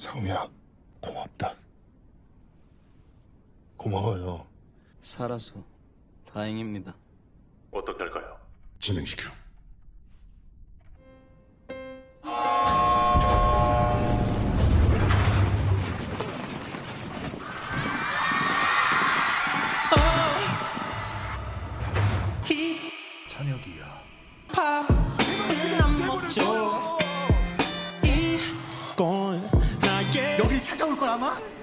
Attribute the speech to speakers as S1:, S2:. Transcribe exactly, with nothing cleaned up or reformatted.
S1: 상우야, 고맙다. 고마워요.
S2: 살아서 다행입니다.
S3: 어떻게 할까요?
S1: 진행시켜.
S4: 찬혁이야.
S5: 밥은 안 먹죠. 이건 나의
S4: 여기 찾아올 걸 아마?